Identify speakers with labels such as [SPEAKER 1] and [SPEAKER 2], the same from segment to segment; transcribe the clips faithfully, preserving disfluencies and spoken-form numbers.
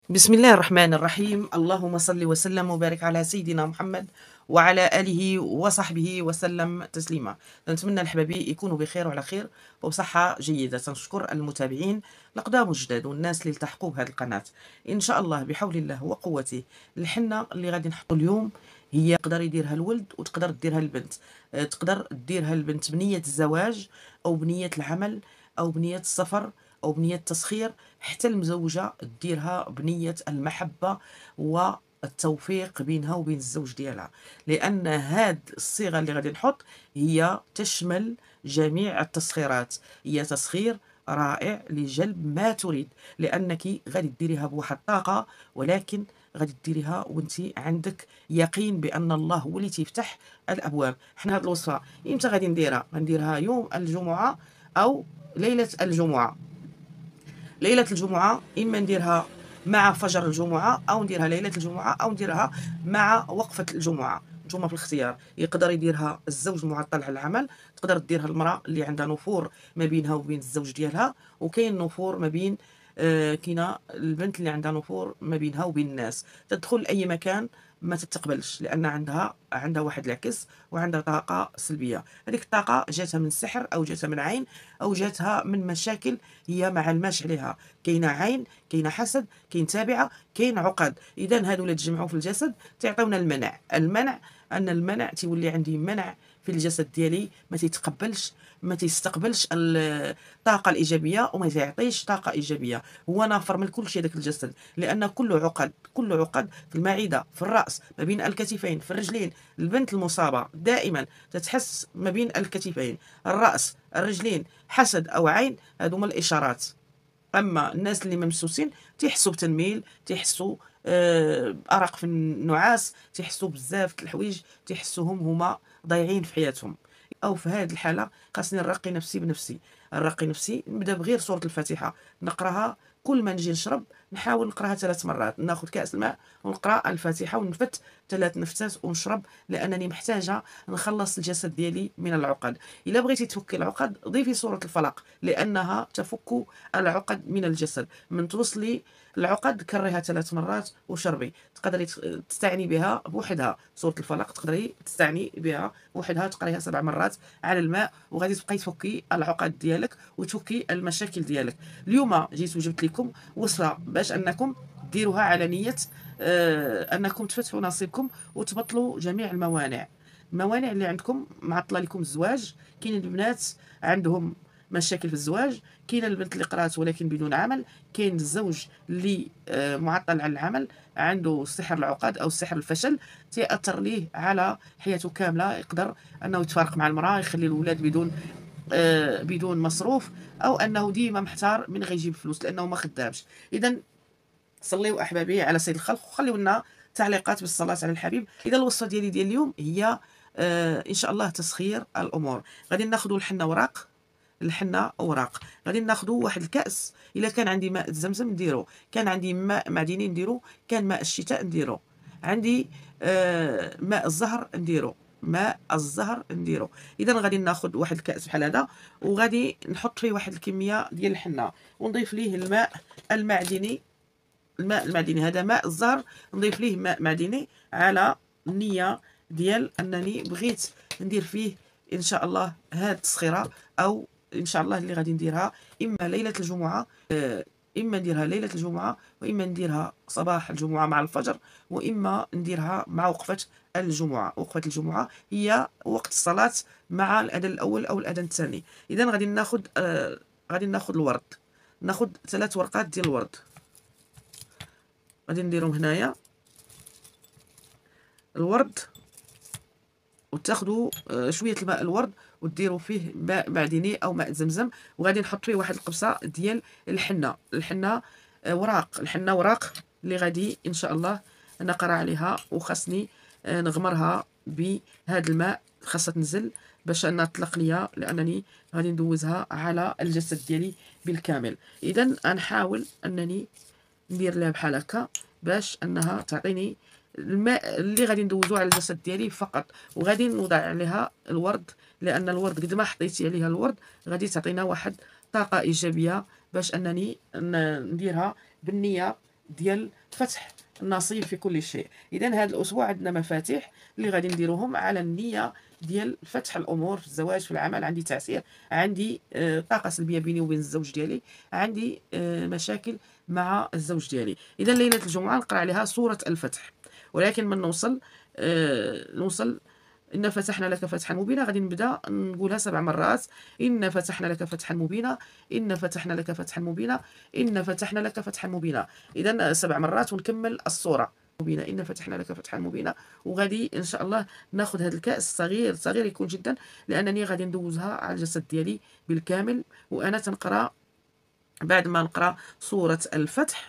[SPEAKER 1] بسم الله الرحمن الرحيم. اللهم صل وسلم وبارك على سيدنا محمد وعلى آله وصحبه وسلم تسليما. نتمنى الحبابي يكونوا بخير وعلى خير وبصحة جيدة. نشكر المتابعين القدام والجداد والناس اللي التحقوا بهذه القناة. إن شاء الله بحول الله وقوته الحنة اللي غادي نحطو اليوم هي تقدر يديرها الولد وتقدر ديرها البنت. أه، تقدر ديرها البنت بنية الزواج أو بنية العمل أو بنية السفر أو بنية التسخير، حتى المزوجة ديرها بنية المحبة والتوفيق بينها وبين الزوج ديالها، لأن هاد الصيغة اللي غادي نحط هي تشمل جميع التسخيرات. هي تسخير رائع لجلب ما تريد، لأنك غادي ديريها بواحد الطاقة، ولكن غادي ديريها وانت عندك يقين بأن الله هو اللي تيفتح الأبواب. حنا هاد الوصفة امتى غادي نديرها؟ غنديرها يوم الجمعة أو ليلة الجمعة. ليلة الجمعة إما نديرها مع فجر الجمعة أو نديرها ليلة الجمعة أو نديرها مع وقفة الجمعة. نتوما في الاختيار. يقدر يديرها الزوج معطل على العمل، تقدر ديرها المرأة اللي عندها نفور ما بينها وبين الزوج ديالها، وكاين نفور ما بين آه كاينه البنت اللي عندها نفور ما بينها وبين الناس. تدخل اي مكان ما تتقبلش لان عندها عندها واحد العكس وعندها طاقه سلبيه. هذيك الطاقه جاتها من سحر او جاتها من عين او جاتها من مشاكل هي ما علماش عليها. كاينه عين، كاينه حسد، كاين تابعه، كاين عقد. اذا هادو اللي تجمعوا في الجسد تعطيونا المنع. المنع ان المنع تيولي عندي منع في الجسد ديالي، ما تيتقبلش ما تيستقبلش الطاقه الايجابيه وما يعطيش طاقه ايجابيه. هو نافر من كل شيء داك الجسد، لان كله عقد، كله عقد في المعده، في الراس، ما بين الكتفين، في الرجلين. البنت المصابه دائما تتحس ما بين الكتفين، الراس، الرجلين، حسد او عين. هادو هما الاشارات. اما الناس اللي ممسوسين تيحسوا بتنميل، تيحسوا آه ارق في النعاس، تيحسوا بزاف د الحوايج، تيحسوهم هما ضايعين في حياتهم. او في هذه الحاله خاصني نرقي نفسي بنفسي. نرقي نفسي نبدا بغير سوره الفاتحه نقراها. كل ما نجي نشرب نحاول نقراها ثلاث مرات. ناخذ كاس الماء ونقرا الفاتحه ونفت ثلاث نفتات ونشرب، لانني محتاجه نخلص الجسد ديالي من العقد. الا بغيتي تفكي العقد ضيفي سوره الفلق، لانها تفك العقد من الجسد. من توصلي العقد كريها ثلاث مرات وشربي. تقدري تستعني بها بوحدها. سوره الفلق تقدري تستعني بها بوحدها، تقريها سبع مرات على الماء، وغادي تبقاي تفكي العقد ديالك وتفكي المشاكل ديالك. اليوم جيت وجبت لكم وصفه باش انكم ديروها على نيه آه انكم تفتحوا نصيبكم وتبطلوا جميع الموانع. الموانع اللي عندكم معطله لكم الزواج. كاين البنات عندهم مشاكل في الزواج، كاين البنت اللي قرات ولكن بدون عمل، كاين الزوج اللي آه معطل على العمل، عنده سحر العقد او سحر الفشل تيأثر ليه على حياته كامله. يقدر انه يتفارق مع المراه، يخلي الاولاد بدون آه بدون مصروف، او انه ديما محتار من غيجيب فلوس لانه ما خدامش. اذا صليوا احبابي على سيد الخلق وخليوا لنا تعليقات بالصلاه على الحبيب. اذا الوصفه ديالي ديال اليوم هي آه ان شاء الله تسخير الامور. غادي ناخذوا الحنه وراق، الحنه اوراق. غادي ناخذوا واحد الكاس. الا كان عندي ماء زمزم نديرو، كان عندي ماء معدني نديرو، كان ماء الشتاء نديرو، عندي آه ماء الزهر نديرو، ماء الزهر نديرو. اذا غادي ناخذ واحد الكاس بحال هذا وغادي نحط فيه واحد الكميه ديال الحنه ونضيف ليه الماء المعدني. الماء المعدني هذا ماء الزهر، نضيف ليه ماء معدني على النيه ديال انني بغيت ندير فيه ان شاء الله هاد التسخيره، او ان شاء الله اللي غادي نديرها اما ليله الجمعه آه، اما نديرها ليله الجمعه، واما نديرها صباح الجمعه مع الفجر، واما نديرها مع وقفه الجمعه. وقفه الجمعه هي وقت الصلاه مع الاذان الاول او الاذان الثاني. اذا غادي ناخذ آه غادي ناخذ الورد. ناخذ ثلاث ورقات ديال الورد. غادي نديرهم هنايا الورد، وتاخذوا شويه الماء الورد وديروا فيه ماء معدني او ماء زمزم، وغادي نحط فيه واحد القبصه ديال الحنه. الحنه وراق، الحنه وراق اللي غادي ان شاء الله نقرا عليها، وخاصني نغمرها بهذا الماء. خاصها تنزل باش انها تطلق ليا، لانني غادي ندوزها على الجسد ديالي بالكامل. اذا غنحاول انني ندير لها بحال هكا باش انها تعطيني الماء اللي غادي ندوزو على الجسد ديالي فقط. وغادي نوضع عليها الورد، لان الورد قد ما حطيتي عليها الورد غادي تعطينا واحد طاقه ايجابيه باش انني نديرها بالنيه ديال فتح النصيب في كل شيء. اذا هذا الاسبوع عندنا مفاتيح اللي غادي نديروهم على النيه ديال فتح الامور في الزواج، في العمل. عندي تعسير، عندي آه طاقه سلبيه بيني وبين الزوج ديالي، عندي آه مشاكل مع الزوج ديالي. اذا ليله الجمعه نقرا عليها سوره الفتح، ولكن من نوصل آه نوصل إن فتحنا لك فتحا مبينا غادي نبدا نقولها سبع مرات. إن فتحنا لك فتحا مبينا، إن فتحنا لك فتحا مبينا، إن فتحنا لك فتحا مبينا. إذا سبع مرات ونكمل الصورة مبينا، إن فتحنا لك فتحا مبينا. وغادي إن شاء الله ناخذ هذا الكأس صغير صغير يكون جدا، لأنني غادي ندوزها على الجسد ديالي بالكامل. وأنا تنقرأ بعد ما نقرأ سورة الفتح،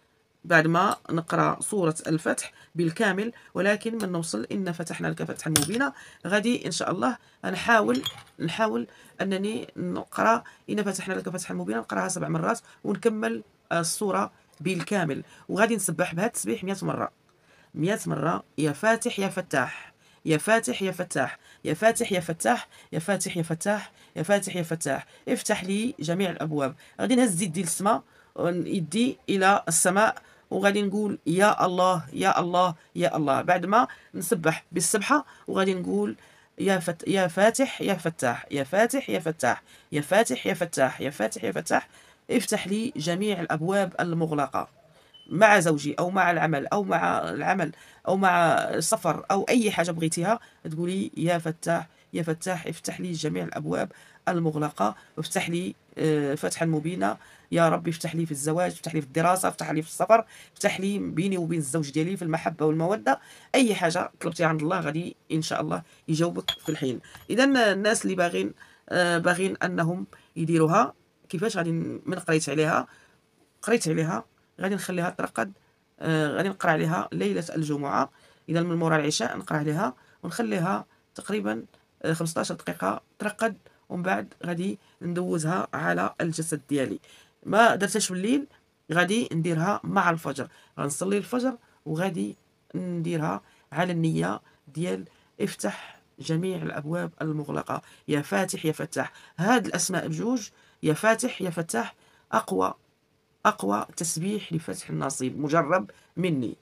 [SPEAKER 1] بعد ما نقرا سوره الفتح بالكامل، ولكن من نوصل ان فتحنا لك فتحا مبينا غادي ان شاء الله نحاول نحاول انني نقرا ان فتحنا لك فتحا مبينا، نقراها سبع مرات ونكمل السوره بالكامل. وغادي نسبح بهذا التسبيح مئة مره، مئة مره. يا فاتح يا فتاح، يا فاتح يا فتاح، يا فاتح يا فتاح، يا فاتح يا فتاح، يا فاتح يا فتاح، افتح لي جميع الابواب. غادي نهز يدي للسماء، يدي الى السماء، وغادي نقول يا الله يا الله يا الله بعد ما نسبح بالسبحه. وغادي نقول يا فت... يا فاتح يا فتاح، يا فاتح يا فتاح، يا فاتح يا فتاح، يا فاتح يا فتاح، افتح لي جميع الابواب المغلقه مع زوجي او مع العمل او مع العمل او مع السفر او اي حاجه بغيتيها. تقولي يا فتاح يا فتاح افتح لي جميع الابواب المغلقه، وافتح لي آه، فتحا مبينا. يا ربي افتح لي في الزواج، افتح لي في الدراسه، افتح لي في السفر، افتح لي بيني وبين الزوج ديالي في المحبه والموده. اي حاجه طلبتيها عند الله غادي ان شاء الله يجاوبك في الحين. اذا الناس اللي باغين آه، باغين انهم يديروها كيفاش غادي؟ من قريت عليها قريت عليها غادي نخليها ترقد. آه غادي نقرا عليها ليله الجمعه. اذا من مورا العشاء نقرا عليها ونخليها تقريبا آه خمسطاش دقيقه ترقد، ومن بعد غادي ندوزها على الجسد ديالي. ما درتهاش في الليل، غادي نديرها مع الفجر، غنصلي الفجر وغادي نديرها على النيه ديال افتح جميع الابواب المغلقه. يا فاتح يا فتاح، هاد الاسماء بجوج، يا فاتح يا فتاح، اقوى أقوى تسبيح لفتح النصيب. مجرب مني،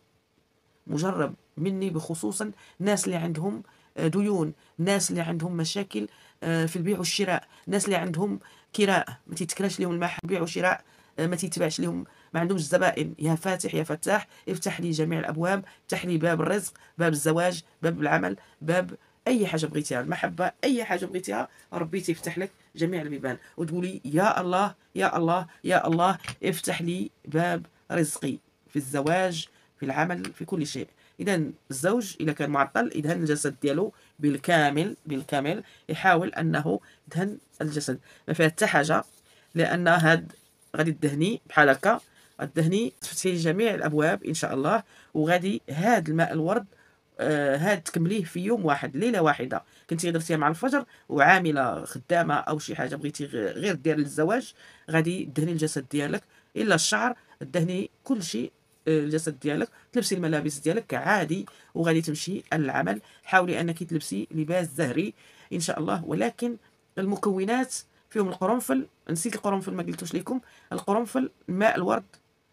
[SPEAKER 1] مجرب مني بخصوصا الناس اللي عندهم ديون، الناس اللي عندهم مشاكل في البيع والشراء، الناس اللي عندهم كراء ما تيتكراش لهم المحل، بيع وشراء ما تيتباعش لهم، ما عندهمش زبائن. يا فاتح يا فتاح افتح لي جميع الابواب، افتح لي باب الرزق، باب الزواج، باب العمل، باب اي حاجه بغيتيها، المحبه، اي حاجه بغيتيها ربي تيفتح لك جميع البيبان. وتقولي يا الله يا الله يا الله افتح لي باب رزقي في الزواج، في العمل، في كل شيء. اذا الزوج اذا كان معطل يدهن الجسد ديالو بالكامل بالكامل، يحاول انه يدهن الجسد، ما فيها حتى حاجه، لان هاد غادي تدهني بحال هكا، غتدهني تفتحي لي جميع الابواب ان شاء الله. وغادي هاد الماء الورد آه هاد تكمليه في يوم واحد، ليله واحده كنتي درتيها مع الفجر وعامله خدامه او شي حاجه بغيتي غير دير للزواج، غادي تدهني الجسد ديالك الا الشعر، تدهني كل شيء الجسد ديالك، تلبسي الملابس ديالك عادي وغادي تمشي العمل. حاولي انك تلبسي لباس زهري ان شاء الله. ولكن المكونات فيهم القرنفل، نسيت القرنفل ما قلتوش لكم، القرنفل ماء الورد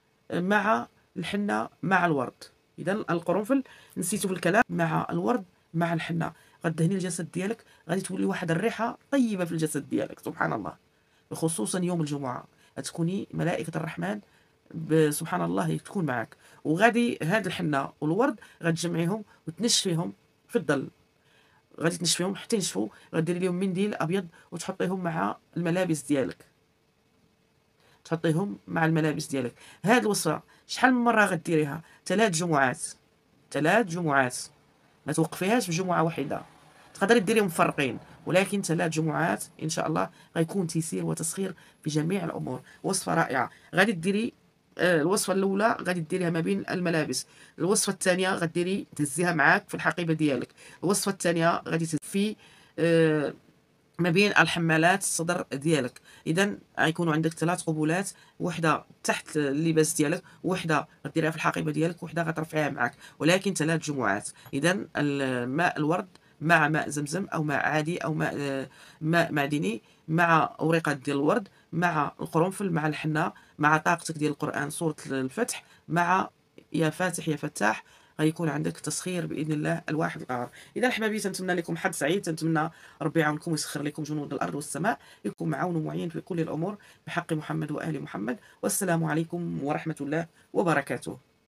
[SPEAKER 1] مع الحنه مع الورد. اذا القرنفل نسيته في الكلام، مع الورد مع الحنه، غتدهني الجسد ديالك، غادي تولي واحد الريحه طيبه في الجسد ديالك سبحان الله. خصوصا يوم الجمعه تكوني ملائكه الرحمن سبحان الله تكون معك. وغادي هاد الحنه والورد غتجمعيهم وتنشفيهم في الظل، غادي تنشفيهم حتى ينشفوا، غديري لهم منديل ابيض وتحطيهم مع الملابس ديالك، تحطيهم مع الملابس ديالك. هاد الوصفه شحال من مره غديريها؟ ثلاث جمعات، ثلاث جمعات، ما توقفيهاش في جمعه واحده، تقدري ديريهم مفرقين، ولكن ثلاث جمعات ان شاء الله غيكون تيسير وتسخير في جميع الامور. وصفه رائعه. غادي ديري الوصفه الاولى غادي ديريها ما بين الملابس، الوصفه الثانيه غديري تهزيها معاك في الحقيبه ديالك، الوصفه الثانيه غادي في آه ما بين الحمالات الصدر ديالك. اذا غيكونوا عندك ثلاث قبولات، وحده تحت اللباس ديالك، وحده غديريها في الحقيبه ديالك، وحده غترفعيها معاك، ولكن ثلاث جمعات. اذا الماء الورد مع ماء زمزم او ماء عادي او ماء ماء معدني مع اوريقات ديال الورد مع القرنفل مع الحنه مع طاقتك ديال القران سوره الفتح مع يا فاتح يا فتاح غيكون عندك تسخير باذن الله الواحد القهار. اذا احبابي تنتمنى لكم حظ سعيد، تنتمنى ربي يعاونكم ويسخر لكم جنود الارض والسماء، يكون معاون ومعين في كل الامور بحق محمد وال محمد. والسلام عليكم ورحمه الله وبركاته.